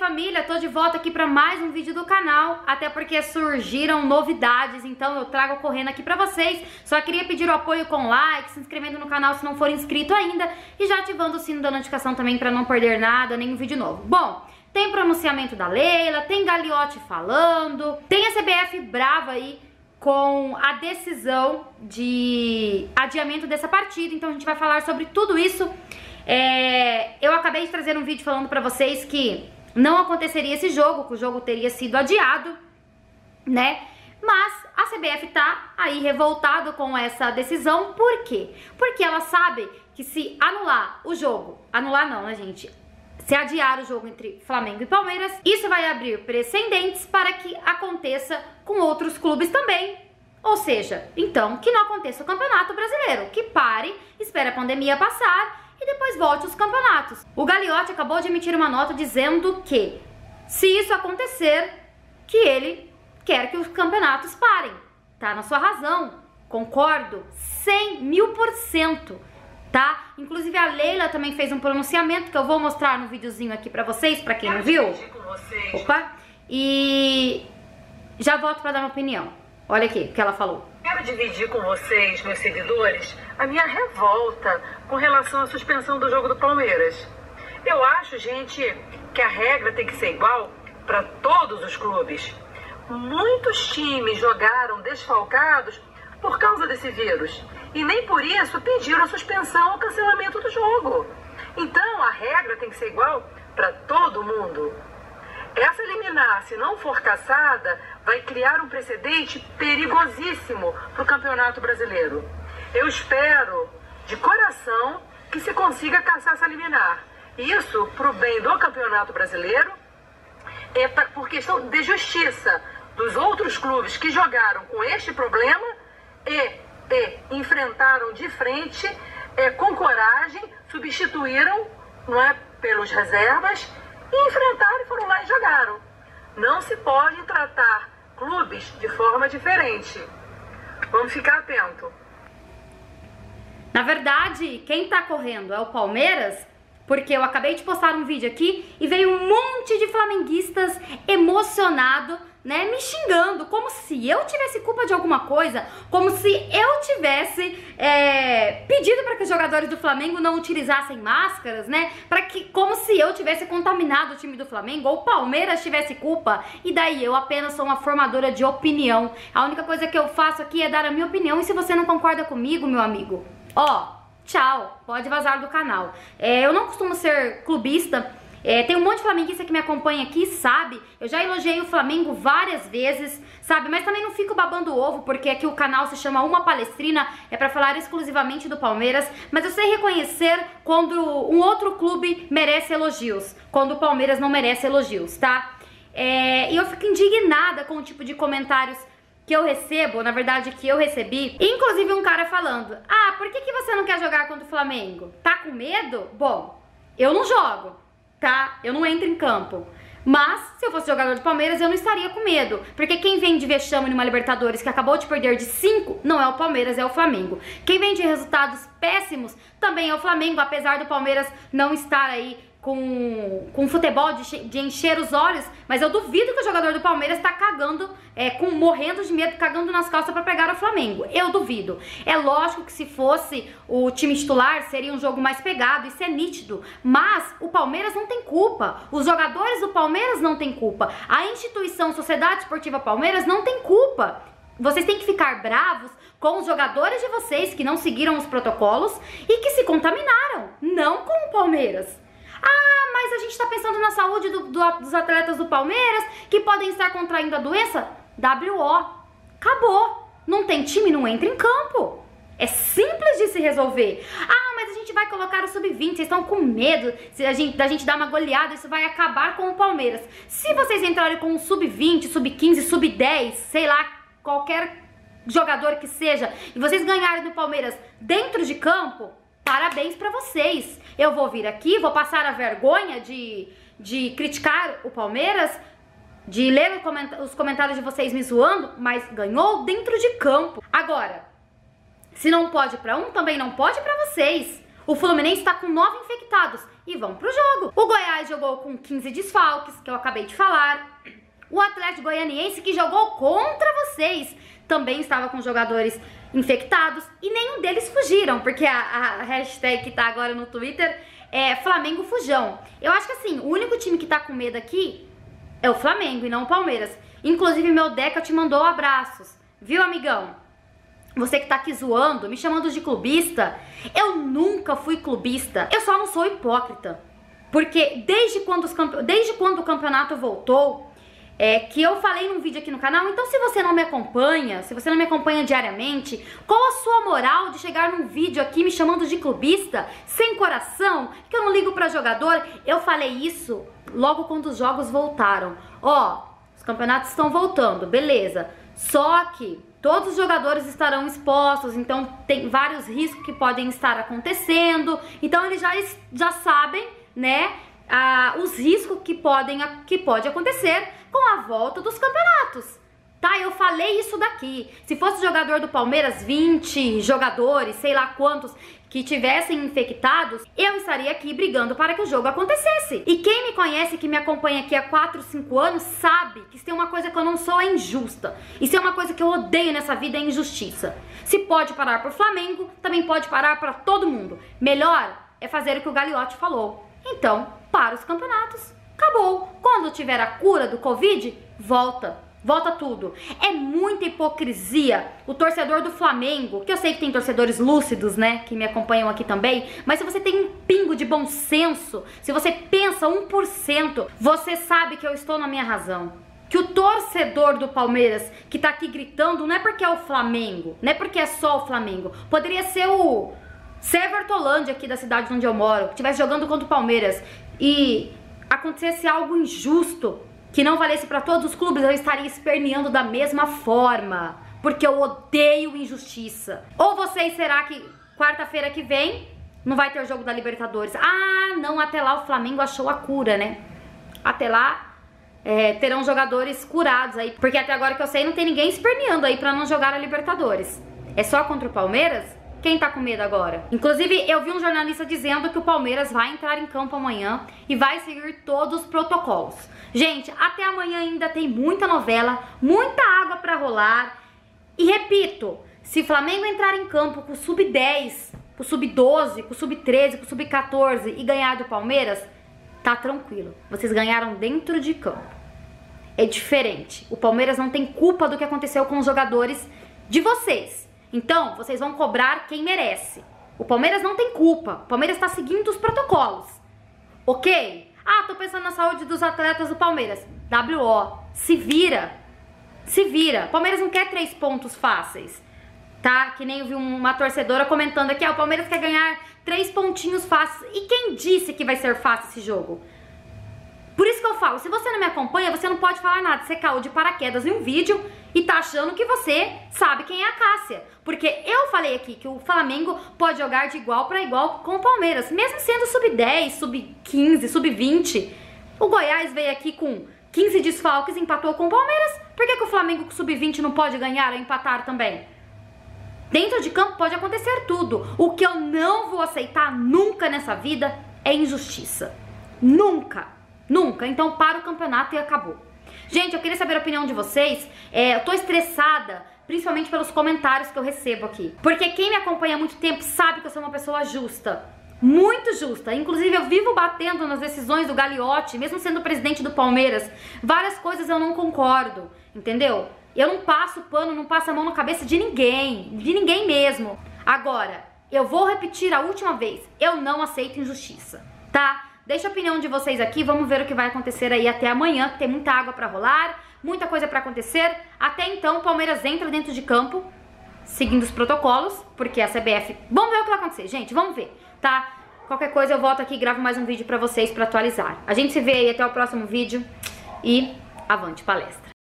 família, tô de volta aqui para mais um vídeo do canal, até porque surgiram novidades, então eu trago correndo aqui para vocês. Só queria pedir o apoio com like, se inscrevendo no canal se não for inscrito ainda e já ativando o sino da notificação também para não perder nada, nenhum vídeo novo. Bom, tem pronunciamento da Leila, tem Gagliotti falando, tem a CBF brava aí com a decisão de adiamento dessa partida, então a gente vai falar sobre tudo isso. Eu acabei de trazer um vídeo falando pra vocês que não aconteceria esse jogo, que o jogo teria sido adiado, né? Mas a CBF tá aí revoltado com essa decisão. Por quê? Porque ela sabe que se anular o jogo, anular não, né, gente? Se adiar o jogo entre Flamengo e Palmeiras, isso vai abrir precedentes para que aconteça com outros clubes também. Ou seja, então, que não aconteça o Campeonato Brasileiro, que pare, espere a pandemia passar e depois volte os campeonatos. O Gagliotti acabou de emitir uma nota dizendo que, se isso acontecer, que ele quer que os campeonatos parem. Tá na sua razão, concordo, 100.000%. Tá? Inclusive a Leila também fez um pronunciamento que eu vou mostrar no videozinho aqui pra vocês, pra quem não viu. Opa! E já volto pra dar uma opinião. Olha aqui o que ela falou. Quero dividir com vocês, meus seguidores, a minha revolta com relação à suspensão do jogo do Palmeiras. Eu acho, gente, que a regra tem que ser igual para todos os clubes. Muitos times jogaram desfalcados por causa desse vírus e nem por isso pediram a suspensão ou cancelamento do jogo. Então a regra tem que ser igual para todo mundo. Essa liminar, se não for cassada, vai criar um precedente perigosíssimo para o Campeonato Brasileiro. Eu espero, de coração, que se consiga cassar essa liminar. Isso, para o bem do Campeonato Brasileiro, por questão de justiça dos outros clubes que jogaram com este problema e enfrentaram de frente, com coragem, substituíram, não é, pelos reservas, e enfrentaram e foram lá e jogaram. Não se pode tratar clubes de forma diferente. Vamos ficar atento. Na verdade, quem tá correndo é o Palmeiras, porque eu acabei de postar um vídeo aqui e veio um monte de flamenguistas emocionado, né, me xingando, como se eu tivesse culpa de alguma coisa, como se eu tivesse pedido para que os jogadores do Flamengo não utilizassem máscaras, né, como se eu tivesse contaminado o time do Flamengo, ou o Palmeiras tivesse culpa, e daí eu apenas sou uma formadora de opinião. A única coisa que eu faço aqui é dar a minha opinião, e se você não concorda comigo, meu amigo, tchau, pode vazar do canal. Eu não costumo ser clubista. Tem um monte de flamenguista que me acompanha aqui, sabe? Eu já elogiei o Flamengo várias vezes, sabe? Mas também não fico babando o ovo, porque aqui o canal se chama Uma Palestrina, é pra falar exclusivamente do Palmeiras. Mas eu sei reconhecer quando um outro clube merece elogios, quando o Palmeiras não merece elogios, tá? E eu fico indignada com o tipo de comentários que eu recebo, na verdade que eu recebi, inclusive um cara falando: por que você não quer jogar contra o Flamengo? Tá com medo? Bom, eu não jogo, tá? Eu não entro em campo. Mas, se eu fosse jogador do Palmeiras, eu não estaria com medo. Porque quem vem de vexame numa Libertadores que acabou de perder de 5, não é o Palmeiras, é o Flamengo. Quem vem de resultados péssimos também é o Flamengo, apesar do Palmeiras não estar aí com futebol de encher os olhos, mas eu duvido que o jogador do Palmeiras tá cagando, morrendo de medo, cagando nas calças pra pegar o Flamengo. Eu duvido. É lógico que se fosse o time titular, seria um jogo mais pegado, isso é nítido. Mas o Palmeiras não tem culpa. Os jogadores do Palmeiras não têm culpa. A instituição Sociedade Esportiva Palmeiras não tem culpa. Vocês têm que ficar bravos com os jogadores de vocês que não seguiram os protocolos e que se contaminaram, não com o Palmeiras. Mas a gente tá pensando na saúde dos atletas do Palmeiras que podem estar contraindo a doença. WO. Acabou. Não tem time, não entra em campo. É simples de se resolver. Mas a gente vai colocar o sub-20, vocês estão com medo da gente dar uma goleada, isso vai acabar com o Palmeiras. Se vocês entrarem com um sub-20, sub-15, sub-10, sei lá, qualquer jogador que seja, e vocês ganharem do Palmeiras dentro de campo, parabéns pra vocês. Eu vou vir aqui, vou passar a vergonha de criticar o Palmeiras, de ler os comentários de vocês me zoando, mas ganhou dentro de campo. Agora, se não pode pra um, também não pode pra vocês. O Fluminense tá com 9 infectados. e vão pro jogo. O Goiás jogou com 15 desfalques, que eu acabei de falar. O Atlético Goianiense, que jogou contra vocês, também estava com jogadores infectados e nenhum deles fugiram, porque a hashtag que tá agora no Twitter é Flamengo Fujão. Eu acho que assim, o único time que tá com medo aqui é o Flamengo e não o Palmeiras. Inclusive meu Deca te mandou abraços, viu, amigão? Você que tá aqui zoando, me chamando de clubista, eu nunca fui clubista, eu só não sou hipócrita. Porque desde quando o campeonato voltou, que eu falei num vídeo aqui no canal, então se você não me acompanha, diariamente, qual a sua moral de chegar num vídeo aqui me chamando de clubista, sem coração, que eu não ligo pra jogador? Eu falei isso logo quando os jogos voltaram. Ó, os campeonatos estão voltando, beleza, só que todos os jogadores estarão expostos, então tem vários riscos que podem estar acontecendo, então eles já sabem, né, os riscos que pode acontecer com a volta dos campeonatos, tá? Eu falei isso daqui. Se fosse jogador do Palmeiras, 20 jogadores, sei lá quantos, que tivessem infectados, eu estaria aqui brigando para que o jogo acontecesse. E quem me conhece, que me acompanha aqui há 4, 5 anos, sabe que se tem uma coisa que eu não sou é injusta. E se é uma coisa que eu odeio nessa vida é injustiça. Se pode parar pro Flamengo, também pode parar para todo mundo. Melhor é fazer o que o Gagliotti falou. Então, para os campeonatos. Acabou. Quando tiver a cura do Covid, volta tudo. É muita hipocrisia o torcedor do Flamengo, que eu sei que tem torcedores lúcidos, né, que me acompanham aqui também, mas se você tem um pingo de bom senso, se você pensa 1%, você sabe que eu estou na minha razão. Que o torcedor do Palmeiras que tá aqui gritando não é porque é o Flamengo, não é porque é só o Flamengo, poderia ser o Severtolândia aqui da cidade onde eu moro, que estivesse jogando contra o Palmeiras e acontecesse algo injusto que não valesse para todos os clubes, eu estaria esperneando da mesma forma, porque eu odeio injustiça. Ou vocês, será que quarta-feira que vem não vai ter jogo da Libertadores? Ah, não, até lá o Flamengo achou a cura, né? Até lá terão jogadores curados aí, porque até agora que eu sei não tem ninguém esperneando aí para não jogar a Libertadores. É só contra o Palmeiras? Quem tá com medo agora? Inclusive, eu vi um jornalista dizendo que o Palmeiras vai entrar em campo amanhã e vai seguir todos os protocolos. Gente, até amanhã ainda tem muita novela, muita água pra rolar. E repito, se o Flamengo entrar em campo com o sub-10, com o sub-12, com o sub-13, com o sub-14 e ganhar do Palmeiras, tá tranquilo. Vocês ganharam dentro de campo. É diferente. O Palmeiras não tem culpa do que aconteceu com os jogadores de vocês. Então, vocês vão cobrar quem merece. O Palmeiras não tem culpa. O Palmeiras está seguindo os protocolos. Ok? Ah, tô pensando na saúde dos atletas do Palmeiras. WO. Se vira. Se vira. O Palmeiras não quer 3 pontos fáceis. Tá? Que nem eu vi uma torcedora comentando aqui. Ah, o Palmeiras quer ganhar 3 pontinhos fáceis. E quem disse que vai ser fácil esse jogo? Por isso que eu falo, se você não me acompanha, você não pode falar nada. Você caiu de paraquedas em um vídeo e tá achando que você sabe quem é a Cássia. Porque eu falei aqui que o Flamengo pode jogar de igual para igual com o Palmeiras, mesmo sendo sub-10, sub-15, sub-20. O Goiás veio aqui com 15 desfalques e empatou com o Palmeiras. Por que o Flamengo com sub-20 não pode ganhar ou empatar também? Dentro de campo pode acontecer tudo. O que eu não vou aceitar nunca nessa vida é injustiça. Nunca. Nunca. Então para o campeonato e acabou. Gente, eu queria saber a opinião de vocês. Eu tô estressada, principalmente pelos comentários que eu recebo aqui. Porque quem me acompanha há muito tempo sabe que eu sou uma pessoa justa. Muito justa. Inclusive eu vivo batendo nas decisões do Gagliotti, mesmo sendo presidente do Palmeiras. Várias coisas eu não concordo, entendeu? Eu não passo pano, não passo a mão na cabeça de ninguém mesmo. Agora, eu vou repetir a última vez. Eu não aceito injustiça, tá? Deixa a opinião de vocês aqui, vamos ver o que vai acontecer aí até amanhã, que tem muita água pra rolar, muita coisa pra acontecer. Até então, o Palmeiras entra dentro de campo, seguindo os protocolos, porque a CBF... Vamos ver o que vai acontecer, gente, vamos ver, tá? Qualquer coisa eu volto aqui e gravo mais um vídeo pra vocês pra atualizar. A gente se vê aí até o próximo vídeo e avante palestra!